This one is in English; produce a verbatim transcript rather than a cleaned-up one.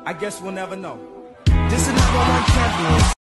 I guess we'll never know. This is number one champion.